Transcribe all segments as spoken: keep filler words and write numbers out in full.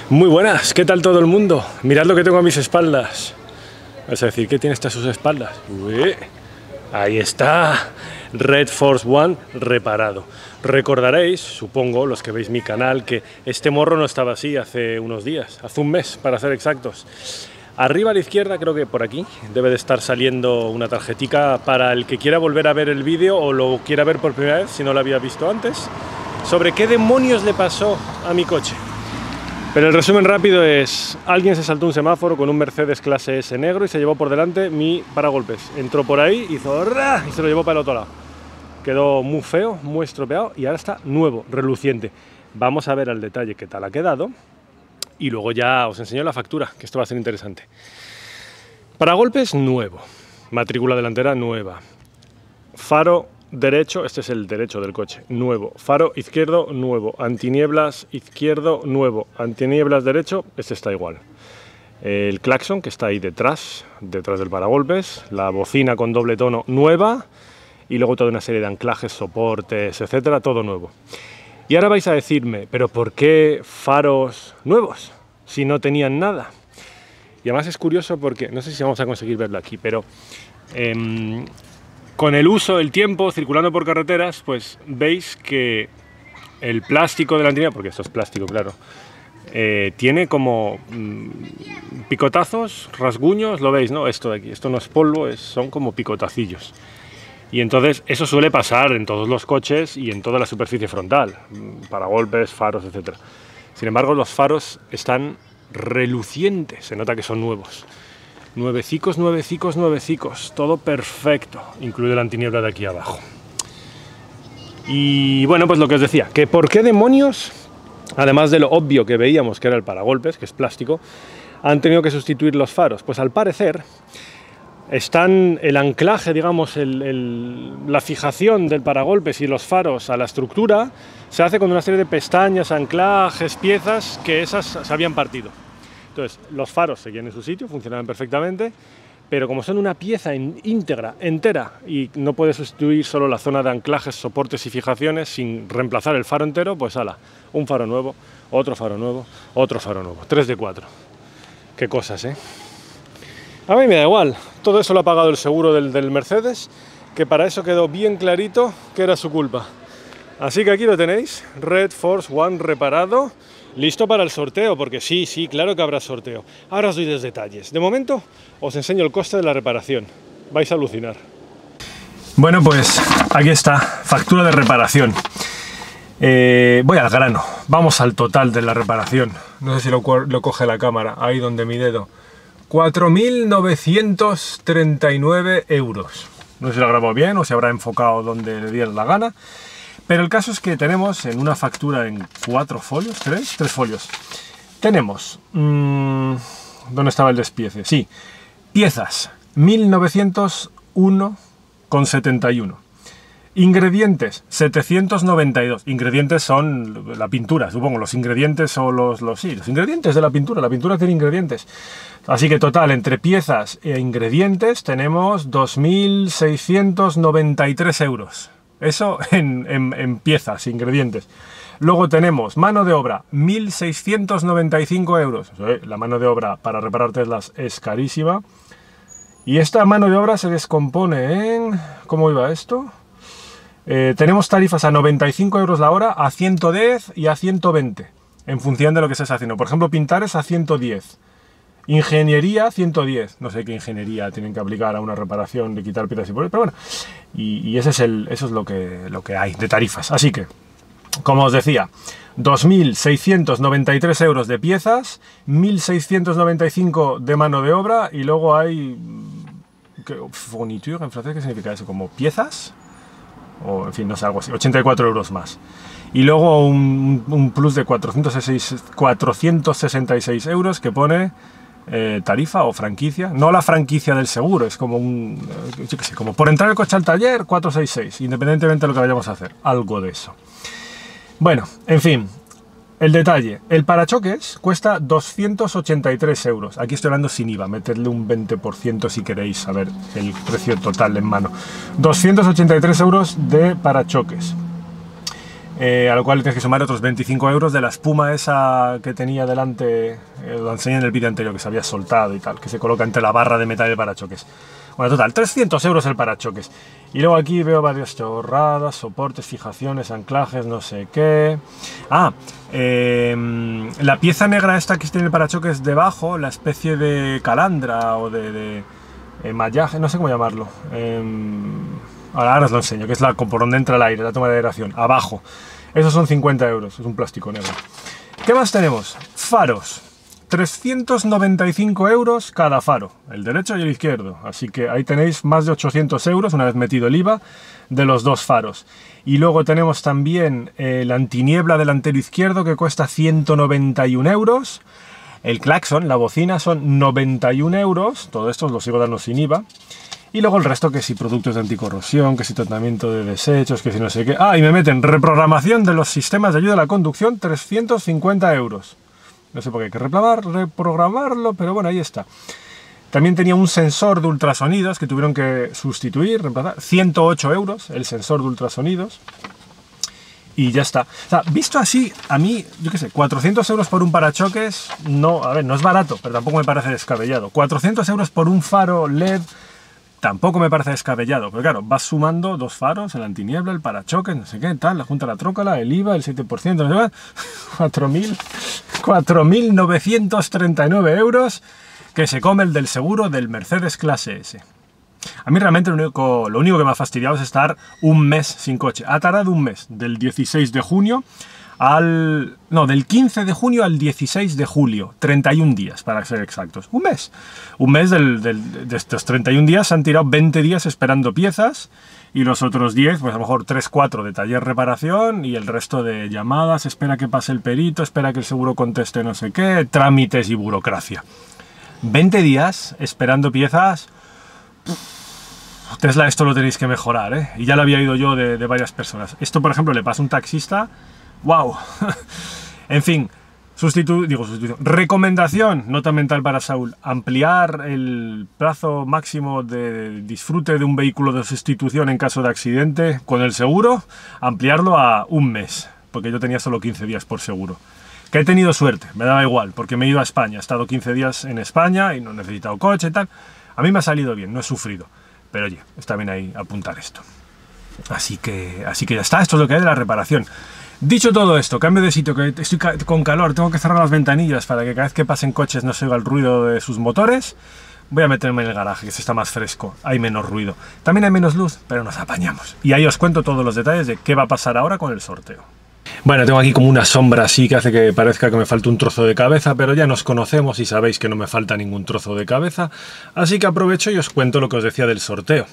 Muy buenas, ¿qué tal todo el mundo? Mirad lo que tengo a mis espaldas. Vas a decir, ¿qué tiene esta a sus espaldas? Uy, ahí está, Red Force One reparado. Recordaréis, supongo, los que veis mi canal, que este morro no estaba así hace unos días, hace un mes para ser exactos. Arriba a la izquierda, creo que por aquí, debe de estar saliendo una tarjetica para el que quiera volver a ver el vídeo o lo quiera ver por primera vez, si no lo había visto antes, sobre qué demonios le pasó a mi coche. Pero el resumen rápido es, alguien se saltó un semáforo con un Mercedes clase S negro y se llevó por delante mi paragolpes. Entró por ahí, hizo ¡ra! Y se lo llevó para el otro lado. Quedó muy feo, muy estropeado y ahora está nuevo, reluciente. Vamos a ver al detalle qué tal ha quedado y luego ya os enseño la factura, que esto va a ser interesante. Paragolpes nuevo, matrícula delantera nueva, faro derecho, este es el derecho del coche, nuevo, faro izquierdo nuevo, antinieblas izquierdo nuevo, antinieblas derecho, este está igual. El claxon que está ahí detrás, detrás del paragolpes, la bocina con doble tono nueva y luego toda una serie de anclajes, soportes, etcétera, todo nuevo. Y ahora vais a decirme, ¿pero por qué faros nuevos si no tenían nada? Y además es curioso porque, no sé si vamos a conseguir verlo aquí, pero eh, con el uso, el tiempo, circulando por carreteras, pues veis que el plástico de la antiniebla, porque esto es plástico, claro, eh, tiene como mmm, picotazos, rasguños, lo veis, ¿no? Esto de aquí, esto no es polvo, es, son como picotacillos. Y entonces eso suele pasar en todos los coches y en toda la superficie frontal, paragolpes, faros, etcétera. Sin embargo, los faros están relucientes, se nota que son nuevos. Nuevecicos, nuevecicos, nuevecicos, todo perfecto, incluido la antiniebla de aquí abajo. Y bueno, pues lo que os decía, que por qué demonios, además de lo obvio que veíamos que era el paragolpes, que es plástico, han tenido que sustituir los faros. Pues al parecer, están el anclaje, digamos, el, el, la fijación del paragolpes y los faros a la estructura, se hace con una serie de pestañas, anclajes, piezas, que esas se habían partido. Entonces, los faros seguían en su sitio, funcionaban perfectamente, pero como son una pieza íntegra, entera, y no puede sustituir solo la zona de anclajes, soportes y fijaciones sin reemplazar el faro entero, pues ala, un faro nuevo, otro faro nuevo, otro faro nuevo, tres de cuatro. Qué cosas, ¿eh? A mí me da igual, todo eso lo ha pagado el seguro del, del Mercedes, que para eso quedó bien clarito que era su culpa. Así que aquí lo tenéis, Red Force One reparado, listo para el sorteo, porque sí, sí, claro que habrá sorteo. Ahora os doy los detalles. De momento, os enseño el coste de la reparación. Vais a alucinar. Bueno, pues aquí está, factura de reparación. Eh, voy al grano, vamos al total de la reparación. No sé si lo, lo coge la cámara, ahí donde mi dedo. cuatro mil novecientos treinta y nueve euros. No sé si lo grabo bien o si habrá enfocado donde le diera la gana. Pero el caso es que tenemos en una factura en cuatro folios, tres, tres folios. Tenemos, mmm, ¿dónde estaba el despiece? Sí, piezas, mil novecientos uno con setenta y uno. Ingredientes, setecientos noventa y dos. Ingredientes son la pintura, supongo, los ingredientes o los, los, sí, los ingredientes de la pintura. La pintura tiene ingredientes. Así que total, entre piezas e ingredientes tenemos dos mil seiscientos noventa y tres euros. Eso en, en, en piezas, ingredientes. Luego tenemos mano de obra, mil seiscientos noventa y cinco euros. La mano de obra para reparar Teslas es carísima. Y esta mano de obra se descompone en... ¿Cómo iba esto? Eh, tenemos tarifas a noventa y cinco euros la hora, a ciento diez y a ciento veinte. En función de lo que estés haciendo. Por ejemplo, pintar es a ciento diez. Ingeniería, ciento diez. No sé qué ingeniería tienen que aplicar a una reparación de quitar piezas y poner, pero bueno. Y, y ese es el, eso es lo que, lo que hay de tarifas. Así que, como os decía, dos mil seiscientos noventa y tres euros de piezas, mil seiscientos noventa y cinco de mano de obra y luego hay... Fourniture, en francés, ¿qué significa eso? ¿Como piezas? O, en fin, no sé, algo así. ochenta y cuatro euros más. Y luego un, un plus de cuatrocientos sesenta y seis euros que pone... Eh, tarifa o franquicia, no la franquicia del seguro, es como un, eh, yo qué sé, como por entrar el coche al taller, cuatrocientos sesenta y seis, independientemente de lo que vayamos a hacer, algo de eso. Bueno, en fin, el detalle, el parachoques cuesta doscientos ochenta y tres euros, aquí estoy hablando sin I V A, metedle un veinte por ciento si queréis saber el precio total en mano, doscientos ochenta y tres euros de parachoques. eh, a lo cual tienes que sumar otros veinticinco euros de la espuma esa que tenía delante, eh, lo enseñé en el vídeo anterior, que se había soltado y tal, que se coloca entre la barra de metal del parachoques. Bueno, total, trescientos euros el parachoques. Y luego aquí veo varias chorradas, soportes, fijaciones, anclajes, no sé qué. Ah, eh, la pieza negra esta que tiene el parachoques debajo, la especie de calandra o de, de eh, mallaje, no sé cómo llamarlo. Eh, ahora, ahora os lo enseño, que es la por donde entra el aire, la toma de aeración, abajo. Esos son cincuenta euros, es un plástico negro. ¿Qué más tenemos? Faros. trescientos noventa y cinco euros cada faro, el derecho y el izquierdo, así que ahí tenéis más de ochocientos euros, una vez metido el I V A, de los dos faros. Y luego tenemos también el antiniebla delantero izquierdo, que cuesta ciento noventa y un euros, el claxon, la bocina, son noventa y un euros, todo esto os lo sigo dando sin I V A, y luego el resto, que si productos de anticorrosión, que si tratamiento de desechos, que si no sé qué. Ah, y me meten reprogramación de los sistemas de ayuda a la conducción, trescientos cincuenta euros. No sé por qué hay que reprogramar, reprogramarlo, pero bueno, ahí está. También tenía un sensor de ultrasonidos que tuvieron que sustituir, reemplazar. ciento ocho euros el sensor de ultrasonidos. Y ya está. O sea, visto así, a mí, yo qué sé, cuatrocientos euros por un parachoques, no, a ver, no es barato, pero tampoco me parece descabellado. cuatrocientos euros por un faro L E D, tampoco me parece descabellado. Pero claro, vas sumando dos faros, el antiniebla, el parachoques, no sé qué, tal, la junta de la trócala, el I V A, el siete por ciento, no sé qué, cuatro mil... cuatro mil novecientos treinta y nueve euros que se come el del seguro del Mercedes Clase S. A mí realmente lo único, lo único que me ha fastidiado es estar un mes sin coche. Ha tardado un mes, del dieciséis de junio al... no, del quince de junio al dieciséis de julio. treinta y un días, para ser exactos. Un mes. Un mes del, del, de estos treinta y un días se han tirado veinte días esperando piezas. Y los otros diez, pues a lo mejor tres cuatro de taller reparación y el resto de llamadas, espera que pase el perito, espera que el seguro conteste no sé qué, trámites y burocracia. veinte días esperando piezas. Tesla, esto lo tenéis que mejorar, ¿eh? Y ya lo había oído yo de, de varias personas. Esto, por ejemplo, le pasa a un taxista. ¡Wow! En fin. Sustitu digo, sustitución. Recomendación, nota mental para Saúl, ampliar el plazo máximo de disfrute de un vehículo de sustitución en caso de accidente con el seguro, ampliarlo a un mes, porque yo tenía solo quince días por seguro. Que he tenido suerte, me daba igual, porque me he ido a España, he estado quince días en España y no he necesitado coche y tal. A mí me ha salido bien, no he sufrido, pero oye, está bien ahí apuntar esto. Así que, así que ya está, esto es lo que hay de la reparación. Dicho todo esto, cambio de sitio, que estoy con calor, tengo que cerrar las ventanillas para que cada vez que pasen coches no se oiga el ruido de sus motores. Voy a meterme en el garaje, que se está más fresco, hay menos ruido. También hay menos luz, pero nos apañamos. Y ahí os cuento todos los detalles de qué va a pasar ahora con el sorteo. Bueno, tengo aquí como una sombra así que hace que parezca que me falta un trozo de cabeza, pero ya nos conocemos y sabéis que no me falta ningún trozo de cabeza. Así que aprovecho y os cuento lo que os decía del sorteo.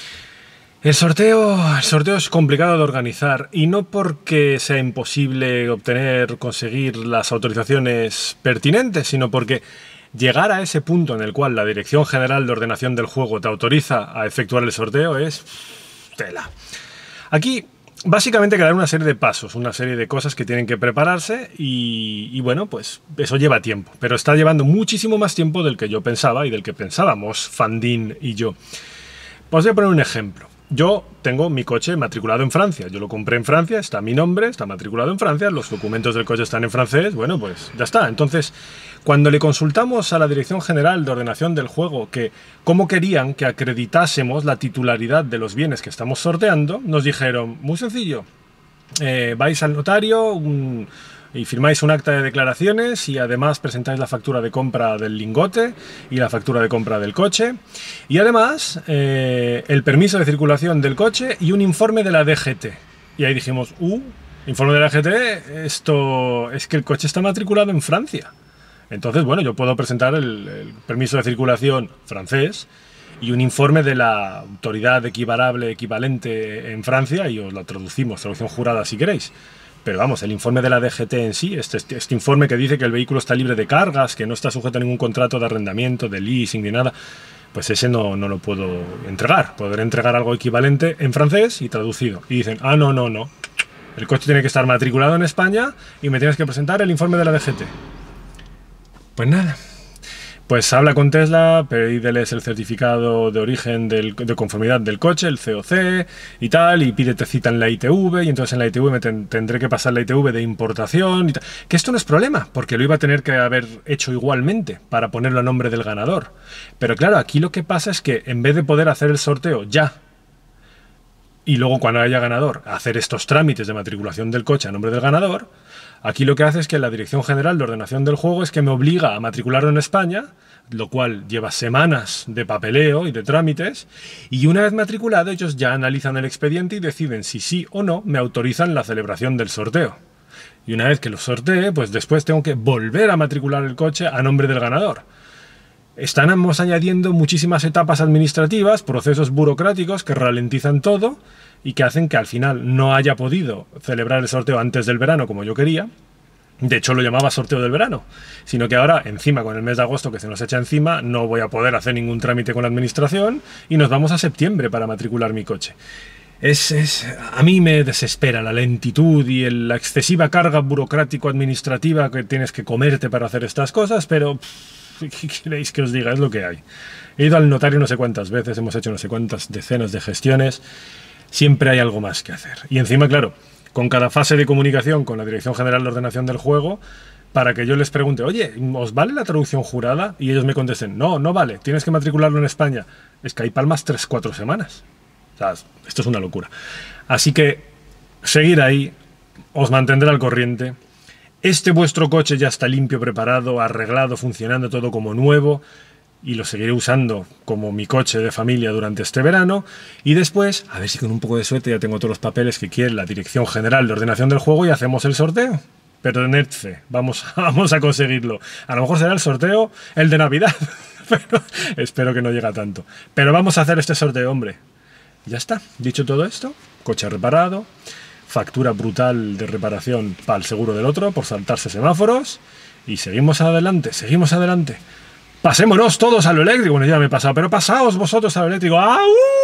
El sorteo, el sorteo es complicado de organizar y no porque sea imposible obtener, conseguir las autorizaciones pertinentes, sino porque llegar a ese punto en el cual la Dirección General de Ordenación del Juego te autoriza a efectuar el sorteo es tela. Aquí básicamente quedan una serie de pasos, una serie de cosas que tienen que prepararse y, y bueno, pues eso lleva tiempo, pero está llevando muchísimo más tiempo del que yo pensaba y del que pensábamos Fandín y yo. Os voy a poner un ejemplo. Yo tengo mi coche matriculado en Francia, yo lo compré en Francia, está mi nombre, está matriculado en Francia, los documentos del coche están en francés, bueno, pues ya está. Entonces, cuando le consultamos a la Dirección General de Ordenación del Juego que cómo querían que acreditásemos la titularidad de los bienes que estamos sorteando, nos dijeron, muy sencillo, eh, vais al notario un, y firmáis un acta de declaraciones y además presentáis la factura de compra del lingote y la factura de compra del coche y además eh, el permiso de circulación del coche y un informe de la D G T. Y ahí dijimos, uh, informe de la D G T, esto es que el coche está matriculado en Francia. Entonces, bueno, yo puedo presentar el, el permiso de circulación francés y un informe de la autoridad equivalable, equivalente en Francia y os lo traducimos, traducción jurada si queréis. Pero vamos, el informe de la D G T en sí, este, este, este informe que dice que el vehículo está libre de cargas, que no está sujeto a ningún contrato de arrendamiento, de leasing, ni nada, pues ese no, no lo puedo entregar. Podré entregar algo equivalente en francés y traducido. Y dicen, ah, no, no, no. El coche tiene que estar matriculado en España y me tienes que presentar el informe de la D G T. Pues nada. Pues habla con Tesla, pídeles el certificado de origen del, de conformidad del coche, el C O C y tal, y pídete cita en la I T V, y entonces en la I T V me ten, tendré que pasar la I T V de importación y tal. Que esto no es problema, porque lo iba a tener que haber hecho igualmente para ponerlo a nombre del ganador. Pero claro, aquí lo que pasa es que en vez de poder hacer el sorteo ya, y luego cuando haya ganador, hacer estos trámites de matriculación del coche a nombre del ganador, aquí lo que hace es que la Dirección General de Ordenación del Juego es que me obliga a matricularlo en España, lo cual lleva semanas de papeleo y de trámites, y una vez matriculado ellos ya analizan el expediente y deciden si sí o no me autorizan la celebración del sorteo. Y una vez que lo sortee, pues después tengo que volver a matricular el coche a nombre del ganador. Estamos añadiendo muchísimas etapas administrativas, procesos burocráticos que ralentizan todo y que hacen que al final no haya podido celebrar el sorteo antes del verano como yo quería. De hecho lo llamaba sorteo del verano, sino que ahora encima con el mes de agosto que se nos echa encima no voy a poder hacer ningún trámite con la administración y nos vamos a septiembre para matricular mi coche. Es, es, a mí me desespera la lentitud y el, la excesiva carga burocrático-administrativa que tienes que comerte para hacer estas cosas, pero ¿qué queréis que os diga? Es lo que hay. He ido al notario no sé cuántas veces, hemos hecho no sé cuántas decenas de gestiones, siempre hay algo más que hacer. Y encima, claro, con cada fase de comunicación con la Dirección General de Ordenación del Juego, para que yo les pregunte, oye, ¿os vale la traducción jurada? Y ellos me contesten, no, no vale, tienes que matricularlo en España. Es que hay palmas tres, cuatro semanas. O sea, esto es una locura. Así que, seguir ahí, os mantendré al corriente. Este vuestro coche ya está limpio, preparado, arreglado, funcionando todo como nuevo, y lo seguiré usando como mi coche de familia durante este verano. Y después, a ver si con un poco de suerte ya tengo todos los papeles que quiere la Dirección General de Ordenación del Juego y hacemos el sorteo. Pero tened fe, vamos, vamos a conseguirlo. A lo mejor será el sorteo el de Navidad, pero espero que no llegue a tanto. Pero vamos a hacer este sorteo, hombre. Ya está, dicho todo esto, coche reparado, factura brutal de reparación para el seguro del otro por saltarse semáforos, y seguimos adelante, seguimos adelante. Pasémonos todos a lo eléctrico. Bueno, ya me he pasado, pero pasaos vosotros a lo eléctrico. ¡Au!